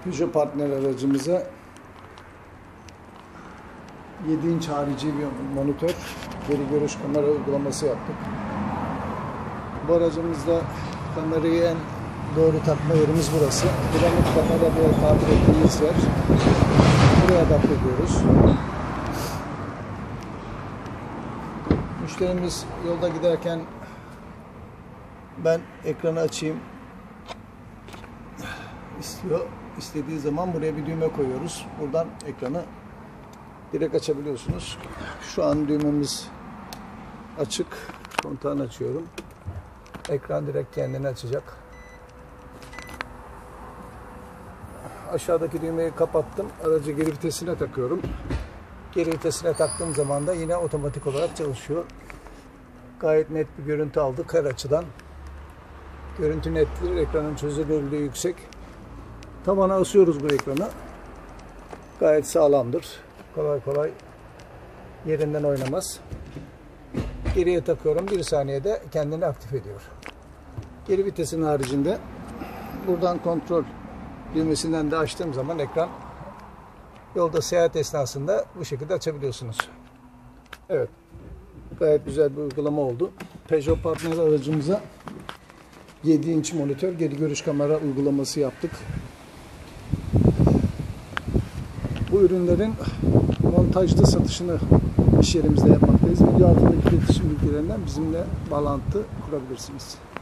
Peugeot Partner aracımıza 7 inç harici bir monitör, geri görüş kamera uygulaması yaptık. Bu aracımızda kamerayı en doğru takma yerimiz burası. Piramit kamera diye tabir ettiğimiz yer. Buraya adapte ediyoruz. Müşterimiz yolda giderken ben ekranı açayım istiyor. İstediği zaman buraya bir düğme koyuyoruz. Buradan ekranı direkt açabiliyorsunuz. Şu an düğmemiz açık. Kontağını açıyorum. Ekran direkt kendini açacak. Aşağıdaki düğmeyi kapattım. Aracı geri vitesine takıyorum. Geri vitesine taktığım zaman da yine otomatik olarak çalışıyor. Gayet net bir görüntü aldık her açıdan. Görüntü nettir. Ekranın çözünürlüğü yüksek. Tavana asıyoruz bu ekranı. Gayet sağlamdır. Kolay kolay yerinden oynamaz. Geriye takıyorum. 1 saniyede kendini aktif ediyor. Geri vitesin haricinde buradan kontrol düğmesinden de açtığım zaman ekran yolda seyahat esnasında bu şekilde açabiliyorsunuz. Evet. Gayet güzel bir uygulama oldu. Peugeot Partner aracımıza 7 inç monitör, geri görüş kamera uygulaması yaptık. Bu ürünlerin montajlı satışını iş yerimizde yapmaktayız. Video altındaki iletişim bilgilerinden bizimle bağlantı kurabilirsiniz.